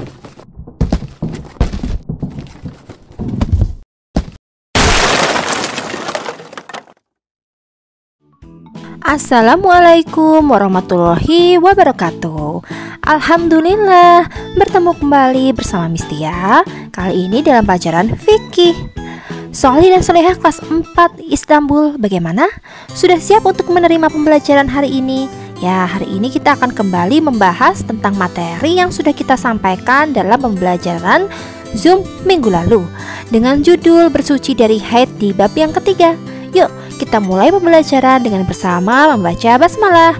Assalamualaikum warahmatullahi wabarakatuh. Alhamdulillah, bertemu kembali bersama Miss Tia. Kali ini dalam pelajaran fikih. Sholih dan Sholihah kelas 4 Istanbul, bagaimana? Sudah siap untuk menerima pembelajaran hari ini? Ya, hari ini kita akan kembali membahas tentang materi yang sudah kita sampaikan dalam pembelajaran Zoom minggu lalu dengan judul bersuci dari haid di bab yang ketiga. Yuk, kita mulai pembelajaran dengan bersama membaca basmalah.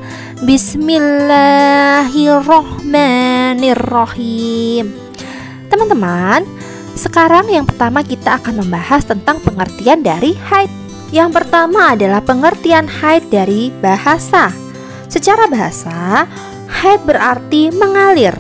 Bismillahirrohmanirrohim. Teman-teman, sekarang yang pertama kita akan membahas tentang pengertian dari haid. Yang pertama adalah pengertian haid dari bahasa. Secara bahasa, haid berarti mengalir.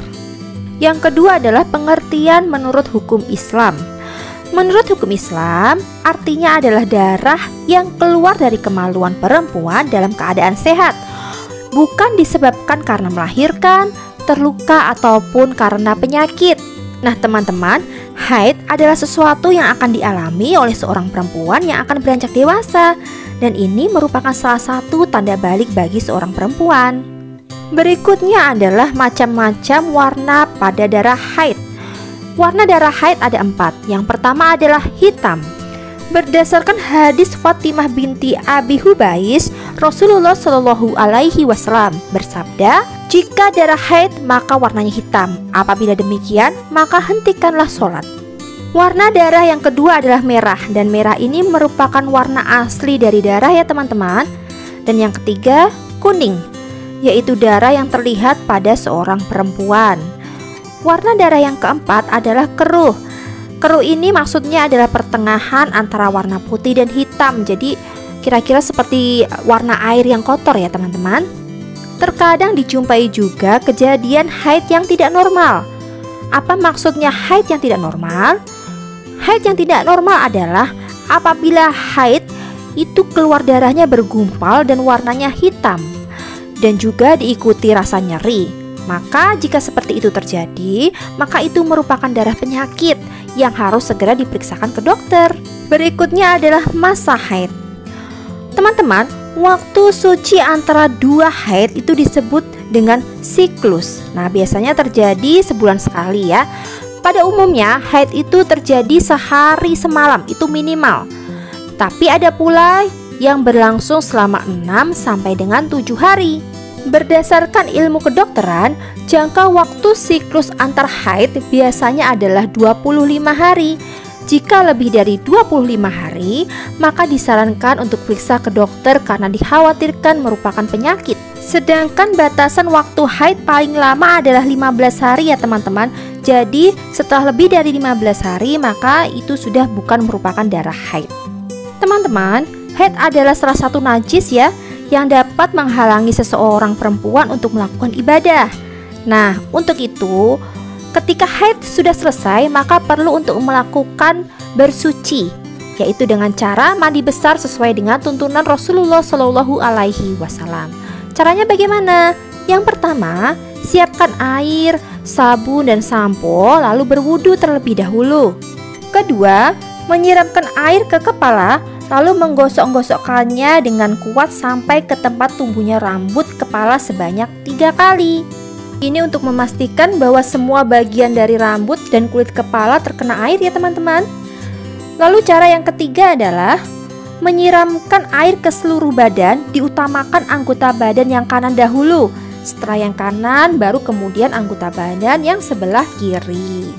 Yang kedua adalah pengertian menurut hukum Islam. Menurut hukum Islam, artinya adalah darah yang keluar dari kemaluan perempuan dalam keadaan sehat, bukan disebabkan karena melahirkan, terluka, ataupun karena penyakit. Nah teman-teman, haid adalah sesuatu yang akan dialami oleh seorang perempuan yang akan beranjak dewasa, dan ini merupakan salah satu tanda balik bagi seorang perempuan. Berikutnya adalah macam-macam warna pada darah haid. Warna darah haid ada 4. Yang pertama adalah hitam. Berdasarkan hadis Fatimah binti Abi Hubais, Rasulullah Shallallahu Alaihi Wasallam bersabda, jika darah haid maka warnanya hitam. Apabila demikian, maka hentikanlah sholat. Warna darah yang kedua adalah merah, dan merah ini merupakan warna asli dari darah ya teman-teman. Dan yang ketiga, kuning, yaitu darah yang terlihat pada seorang perempuan. Warna darah yang keempat adalah keruh. Keruh ini maksudnya adalah pertengahan antara warna putih dan hitam. Jadi kira-kira seperti warna air yang kotor ya teman-teman. Terkadang dijumpai juga kejadian haid yang tidak normal. Apa maksudnya haid yang tidak normal? Haid yang tidak normal adalah apabila haid itu keluar darahnya bergumpal dan warnanya hitam, dan juga diikuti rasa nyeri. Maka jika seperti itu terjadi, maka itu merupakan darah penyakit yang harus segera diperiksakan ke dokter. Berikutnya adalah masa haid. Teman-teman, waktu suci antara 2 haid itu disebut dengan siklus. Nah, biasanya terjadi sebulan sekali ya. Pada umumnya, haid itu terjadi sehari semalam, itu minimal. Tapi ada pula yang berlangsung selama 6 sampai dengan 7 hari. Berdasarkan ilmu kedokteran, jangka waktu siklus antar haid biasanya adalah 25 hari. Jika lebih dari 25 hari, maka disarankan untuk periksa ke dokter karena dikhawatirkan merupakan penyakit. Sedangkan batasan waktu haid paling lama adalah 15 hari ya teman-teman. Jadi setelah lebih dari 15 hari, maka itu sudah bukan merupakan darah haid. Teman-teman, haid adalah salah satu najis ya, yang dapat menghalangi seseorang perempuan untuk melakukan ibadah. Nah, untuk itu, ketika haid sudah selesai, maka perlu untuk melakukan bersuci, yaitu dengan cara mandi besar sesuai dengan tuntunan Rasulullah Shallallahu Alaihi Wasallam. Caranya bagaimana? Yang pertama, siapkan air, sabun, dan sampo, lalu berwudu terlebih dahulu. Kedua, menyiramkan air ke kepala, lalu menggosok-gosokkannya dengan kuat sampai ke tempat tumbuhnya rambut kepala sebanyak 3 kali. Ini untuk memastikan bahwa semua bagian dari rambut dan kulit kepala terkena air ya teman-teman. Lalu cara yang ketiga adalah menyiramkan air ke seluruh badan, diutamakan anggota badan yang kanan dahulu. Setelah yang kanan, baru kemudian anggota badan yang sebelah kiri.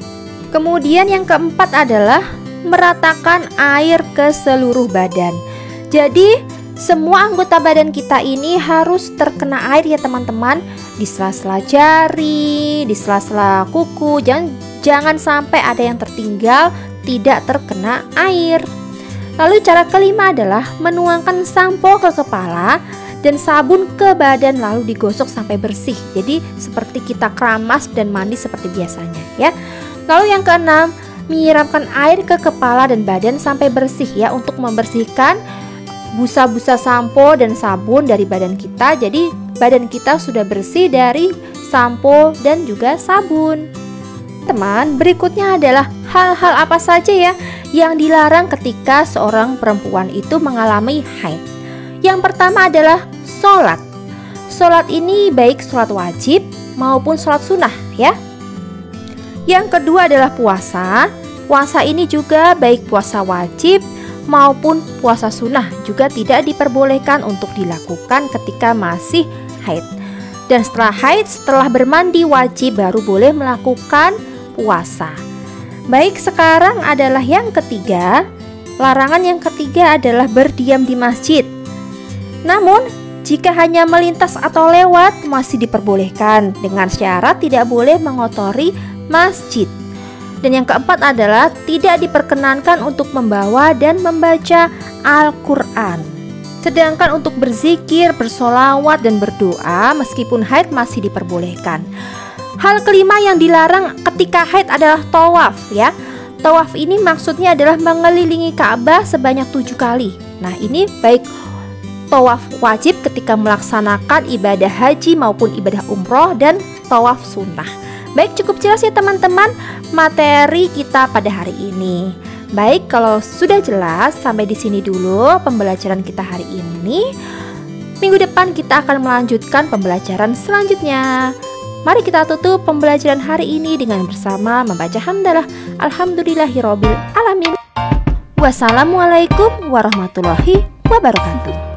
Kemudian yang keempat adalah meratakan air ke seluruh badan. Jadi semua anggota badan kita ini harus terkena air ya teman-teman. Di sela-sela jari, di sela-sela kuku, jangan sampai ada yang tertinggal tidak terkena air. Lalu cara kelima adalah menuangkan sampo ke kepala dan sabun ke badan, lalu digosok sampai bersih. Jadi seperti kita keramas dan mandi seperti biasanya ya. Lalu yang keenam, menyiramkan air ke kepala dan badan sampai bersih ya, untuk membersihkan busa-busa sampo dan sabun dari badan kita. Jadi badan kita sudah bersih dari sampo dan juga sabun. Teman, berikutnya adalah hal-hal apa saja ya yang dilarang ketika seorang perempuan itu mengalami haid. Yang pertama adalah sholat. Sholat ini baik sholat wajib maupun sholat sunnah ya. Yang kedua adalah puasa. Puasa ini juga baik puasa wajib maupun puasa sunnah juga tidak diperbolehkan untuk dilakukan ketika masih haid. Dan setelah haid, setelah bermandi wajib baru boleh melakukan puasa. Baik, sekarang adalah yang ketiga. Larangan yang ketiga adalah berdiam di masjid. Namun, jika hanya melintas atau lewat masih diperbolehkan dengan syarat tidak boleh mengotori masjid. Dan yang keempat adalah tidak diperkenankan untuk membawa dan membaca Al-Quran. Sedangkan untuk berzikir, bersolawat, dan berdoa meskipun haid masih diperbolehkan. Hal kelima yang dilarang ketika haid adalah tawaf ya. Tawaf ini maksudnya adalah mengelilingi Ka'bah sebanyak 7 kali. Nah, ini baik tawaf wajib ketika melaksanakan ibadah haji maupun ibadah umroh dan tawaf sunnah. Baik, cukup jelas ya teman-teman materi kita pada hari ini. Baik, kalau sudah jelas sampai di sini dulu pembelajaran kita hari ini. Minggu depan kita akan melanjutkan pembelajaran selanjutnya. Mari kita tutup pembelajaran hari ini dengan bersama membaca hamdalah alhamdulillahirobbil alamin. Wassalamualaikum warahmatullahi wabarakatuh.